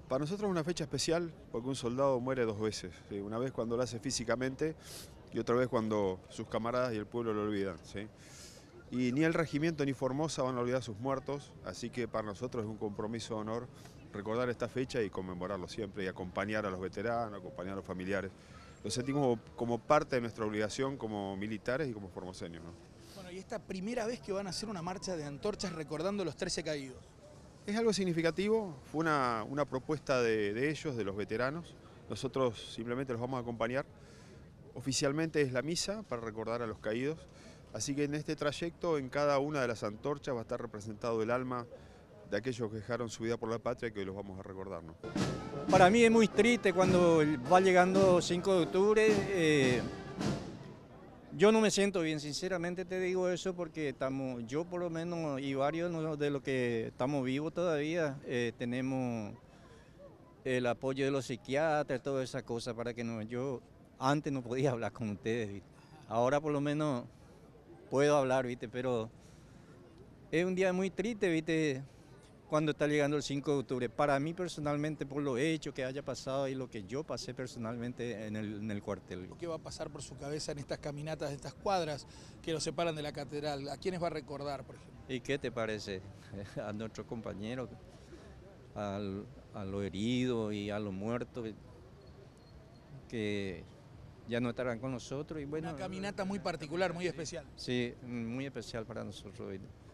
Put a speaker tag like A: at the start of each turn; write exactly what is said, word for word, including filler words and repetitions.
A: Para nosotros es una fecha especial porque un soldado muere dos veces, ¿sí? Una vez cuando lo hace físicamente y otra vez cuando sus camaradas y el pueblo lo olvidan, ¿sí? Y ni el regimiento ni Formosa van a olvidar a sus muertos, así que para nosotros es un compromiso de honor recordar esta fecha y conmemorarlo siempre y acompañar a los veteranos, acompañar a los familiares. Lo sentimos como parte de nuestra obligación como militares y como formoseños, ¿no?
B: Bueno, y esta primera vez que van a hacer una marcha de antorchas recordando los trece caídos.
A: Es algo significativo, fue una, una propuesta de, de ellos, de los veteranos. Nosotros simplemente los vamos a acompañar. Oficialmente es la misa para recordar a los caídos, así que en este trayecto, en cada una de las antorchas va a estar representado el alma de aquellos que dejaron su vida por la patria, que hoy los vamos a recordar, ¿no?
C: Para mí es muy triste cuando va llegando cinco de octubre. Eh, yo no me siento bien, sinceramente te digo eso, porque estamos, yo por lo menos y varios de los que estamos vivos todavía, eh, tenemos el apoyo de los psiquiatras, todas esas cosas para que no, yo antes no podía hablar con ustedes, ¿viste? Ahora por lo menos puedo hablar, ¿viste? Pero es un día muy triste, ¿viste? Cuando está llegando el cinco de octubre. Para mí personalmente, por lo hecho que haya pasado y lo que yo pasé personalmente en el, en el cuartel.
B: ¿Qué va a pasar por su cabeza en estas caminatas, estas cuadras que nos separan de la catedral? ¿A quiénes va a recordar, por ejemplo?
C: ¿Y qué te parece? A nuestros compañeros, al, a los heridos y a los muertos que ya no estarán con nosotros. Y bueno,
B: Una caminata muy particular, muy especial.
C: sí, muy especial para nosotros.